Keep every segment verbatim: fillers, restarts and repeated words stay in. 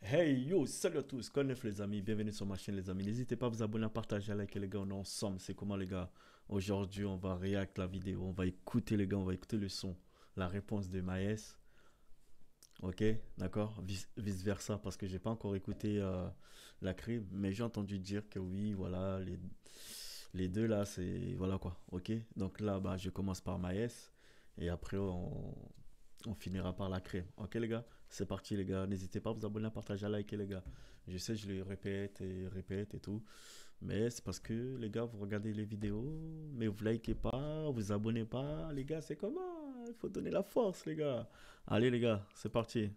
Hey yo, salut à tous, connaissez les amis, bienvenue sur ma chaîne les amis. N'hésitez pas à vous abonner, à partager, à liker les gars, on est ensemble. C'est comment les gars? Aujourd'hui on va réacter la vidéo, on va écouter les gars, on va écouter le son, la réponse de Maes. Ok, d'accord, vice, vice versa parce que j'ai pas encore écouté euh, la crime, mais j'ai entendu dire que oui, voilà, les, les deux là, c'est voilà quoi. Ok, donc là bah je commence par Maes et après on, on finira par la crème. Ok les gars, c'est parti les gars. N'hésitez pas à vous abonner, à partager, à liker les gars. Je sais, je le répète et répète et tout. Mais c'est parce que les gars, vous regardez les vidéos, mais vous likez pas, vous abonnez pas. Les gars, c'est comment? Il faut donner la force les gars. Allez les gars, c'est parti.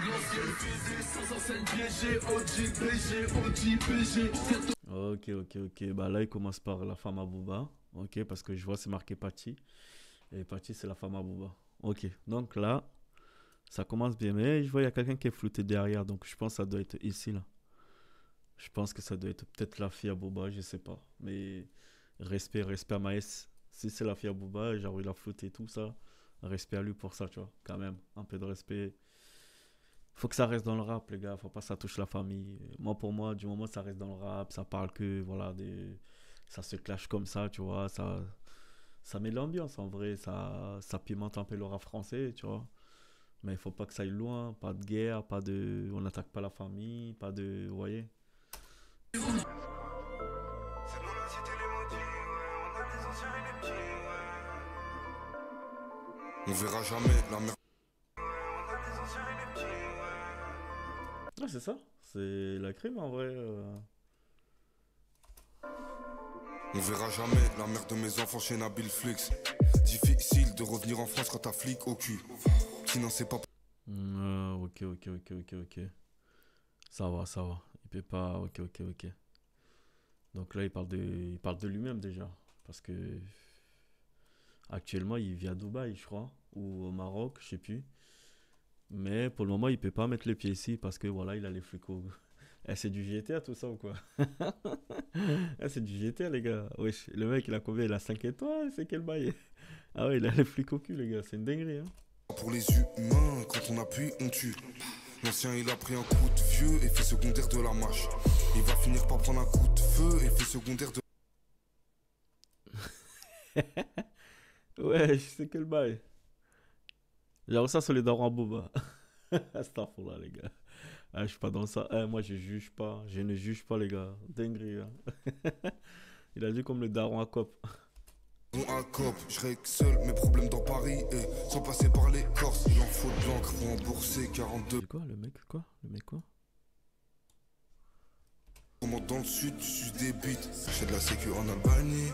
Ok, ok, ok. Bah là, il commence par la femme à Booba. Ok, parce que je vois c'est marqué Pachi. Et Pachi, c'est la femme à Booba. Ok, donc là, ça commence bien, mais je vois il y a quelqu'un qui est flouté derrière, donc je pense que ça doit être ici là. Je pense que ça doit être peut-être la fille à Boba, je sais pas. Mais respect, respect à Maës. Si c'est la fille à Boba, genre il a flouté tout ça. Respect à lui pour ça, tu vois. Quand même, un peu de respect. Faut que ça reste dans le rap, les gars. Faut pas que ça touche la famille. Moi, pour moi, du moment que ça reste dans le rap, ça parle que, voilà, des... ça se clash comme ça, tu vois. Ça, ça met l'ambiance en vrai. Ça, ça pimente un peu le rap français, tu vois. Mais il faut pas que ça aille loin, pas de guerre, pas de. On n'attaque pas la famille, pas de. Vous voyez? On verra jamais la mer. Ah, c'est ça. C'est la crime en vrai. euh. On verra jamais la mère de mes enfants chez Nabil Flix. Difficile de revenir en France quand t'as flic au cul. Qui n'en sait pas. Hmm, euh, ok, ok, ok, ok, ok. Ça va, ça va. Il peut pas. Ok, ok, ok. Donc là, il parle de, il parle de lui-même déjà. Parce que actuellement, il vit à Dubaï, je crois. Ou au Maroc, je sais plus. Mais pour le moment, il peut pas mettre les pieds ici parce que voilà, il a les flics au. Eh, c'est du G T A tout ça ou quoi? Eh, c'est du G T A les gars. Wesh, le mec il a combien? Il a cinq étoiles, c'est quel bail? Ah ouais, il a les flics au cul les gars, c'est une dinguerie hein. Pour les humains, quand on appuie, on tue. L'ancien il a pris un coup de vieux, effet secondaire de la mâche. Il va finir par prendre un coup de feu, effet secondaire de. Ouais, c'est quel bail? Genre ça c'est les darons à boba. Astaghfirullah les gars. Ah, je suis pas dans ça. Eh, moi je juge pas, je ne juge pas les gars. Dinguerie hein. Il a dit comme le daron à cop. On a cop, je règle seul mes problèmes dans Paris et sans passer par les Corses. Il en faut de l'encre pour rembourser quarante-deux. C'est quoi le mec quoi? Le mec quoi? Comment dans le sud, tu suces des bites. J'ai de la sécu en Albanie.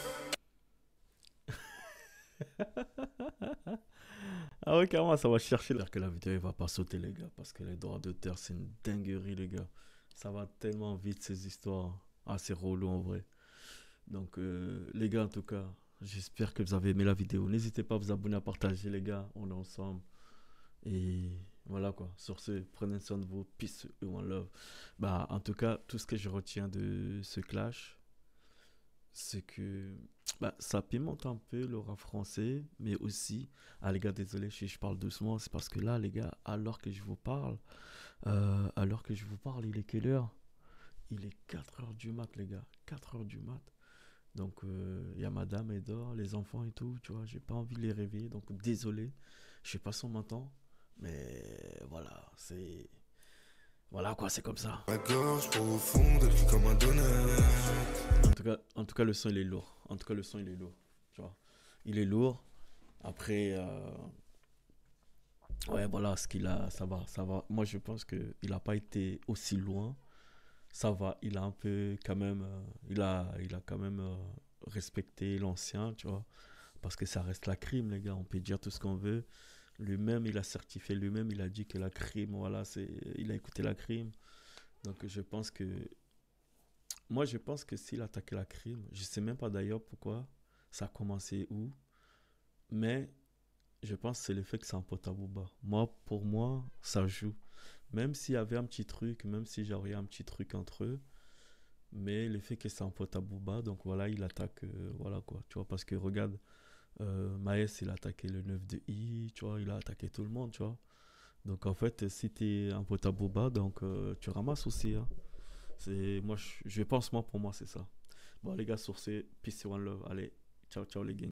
Ah ouais carrément ça va chercher. J'espère que la vidéo elle va pas sauter les gars. Parce que les droits d'auteur c'est une dinguerie les gars. Ça va tellement vite ces histoires. Ah c'est relou en vrai. Donc euh, les gars en tout cas, j'espère que vous avez aimé la vidéo. N'hésitez pas à vous abonner, à partager les gars. On est ensemble. Et voilà quoi. Sur ce, prenez soin de vous. Peace et one love. Bah en tout cas, tout ce que je retiens de ce clash, c'est que bah, ça pimente un peu le rap français, mais aussi, ah les gars, désolé si je parle doucement, c'est parce que là, les gars, alors que je vous parle, euh, alors que je vous parle, il est quelle heure? Il est quatre heures du mat, les gars, quatre heures du mat. Donc, euh, il y a madame et dort, les enfants et tout, tu vois, j'ai pas envie de les réveiller, donc désolé, je sais pas si on m'entend, mais voilà, c'est... Voilà quoi, c'est comme ça. La gorge profonde, elle vit comme un donut. En tout cas, en tout cas, le son il est lourd. En tout cas, le son il est lourd. Tu vois, il est lourd. Après, euh, ouais, voilà, ce qu'il a, ça va, ça va. Moi, je pense que il a pas été aussi loin. Ça va, il a un peu quand même, euh, il a, il a quand même euh, respecté l'ancien, tu vois, parce que ça reste la crime, les gars. On peut dire tout ce qu'on veut. Lui-même, il a certifié, lui-même, il a dit que la crime, voilà, c'est, il a écouté la crime. Donc, je pense que, moi, je pense que s'il attaquait la crime, je sais même pas d'ailleurs pourquoi ça a commencé où, mais je pense que c'est le fait que c'est un pote à Booba. Moi, pour moi, ça joue. Même s'il y avait un petit truc, même si j'aurais un petit truc entre eux, mais le fait que c'est un pote à Booba, donc voilà, il attaque, euh, voilà quoi, tu vois, parce que regarde, euh, Maes, il a attaqué le neuf de I, tu vois, il a attaqué tout le monde, tu vois. Donc en fait, si t'es un pote à Booba, donc euh, tu ramasses aussi. Hein. C'est, moi, je, je pense, moi, pour moi, c'est ça. Bon, les gars, sur ce, peace et one love. Allez, ciao, ciao, les gars.